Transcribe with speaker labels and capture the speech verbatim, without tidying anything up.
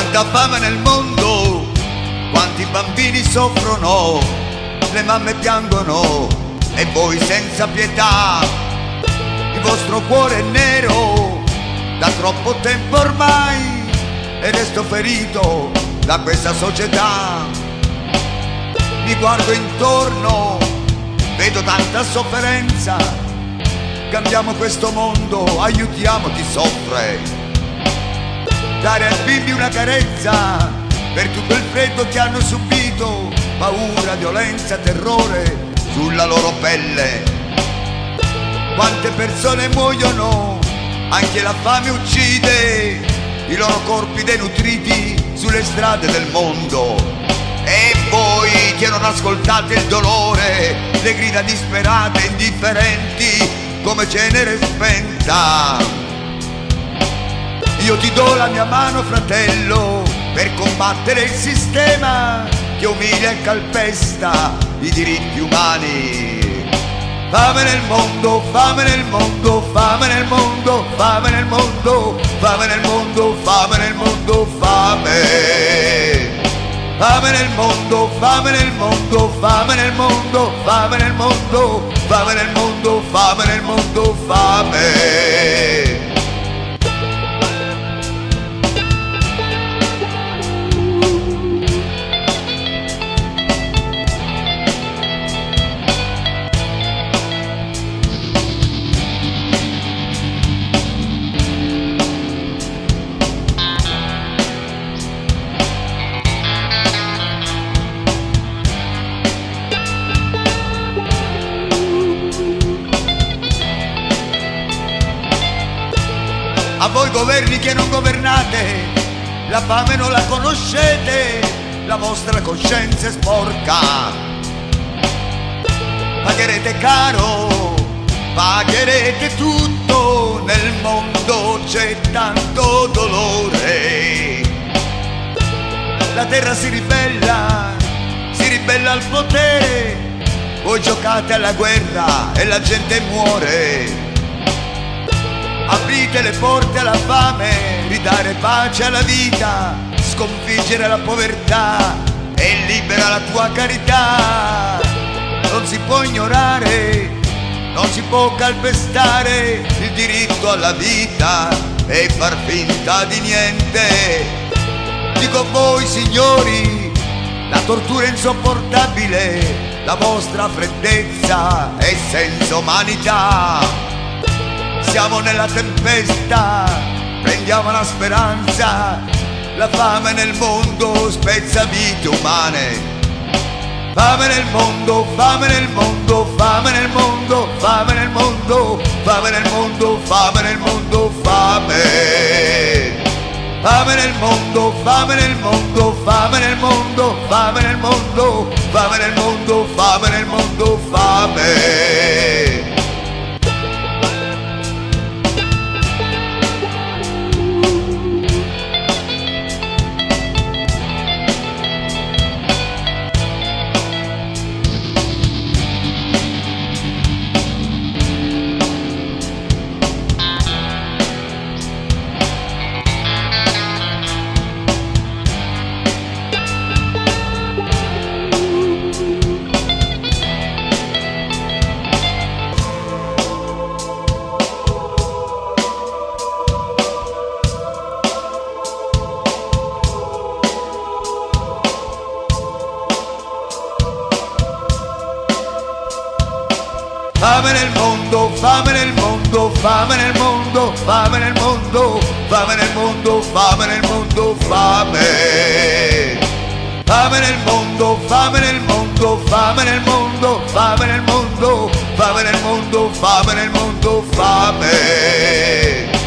Speaker 1: Quanta fame nel mondo, quanti bambini soffrono, le mamme piangono e voi senza pietà. Il vostro cuore è nero da troppo tempo ormai e resto ferito da questa società. Mi guardo intorno, vedo tanta sofferenza. Cambiamo questo mondo, aiutiamo chi soffre. Dare ai bimbi una carezza per tutto il freddo che hanno subito, paura, violenza, terrore sulla loro pelle. Quante persone muoiono, anche la fame uccide i loro corpi denutriti sulle strade del mondo. E voi che non ascoltate il dolore, le grida disperate, indifferenti come cenere spenta. Io ti do la mia mano, fratello, per combattere il sistema che umilia e calpesta i diritti umani. Fame nel mondo, fame nel mondo, fame nel mondo, fame nel mondo, fame nel mondo, fame nel mondo, fame. Fame nel mondo, fame nel mondo, fame nel mondo, fame nel mondo, fame nel mondo, fame nel mondo, fame. A voi governi che non governate, la fame non la conoscete, la vostra coscienza è sporca. Pagherete caro, pagherete tutto, nel mondo c'è tanto dolore. La terra si ribella, si ribella al potere, voi giocate alla guerra e la gente muore. Aprite le porte alla fame, ridare pace alla vita, sconfiggere la povertà e libera la tua carità. Non si può ignorare, non si può calpestare il diritto alla vita e far finta di niente. Dico a voi signori, la tortura è insopportabile, la vostra freddezza è senza umanità. Siamo nella tempesta, prendiamo la speranza, la fame nel mondo spezza vite umane. Fame nel mondo, fame nel mondo, fame nel mondo, fame nel mondo, fame nel mondo, fame nel mondo, fame. Fame nel mondo, fame nel mondo, fame nel mondo, fame nel mondo, fame nel mondo, fame nel mondo, fame. Fame nel mondo, fame nel mondo, fame nel mondo, fame nel mondo, fame nel mondo, fame nel mondo, fame. Fame nel mondo, fame nel mondo, fame nel mondo, fame nel mondo, fame nel mondo, fame nel mondo, fame.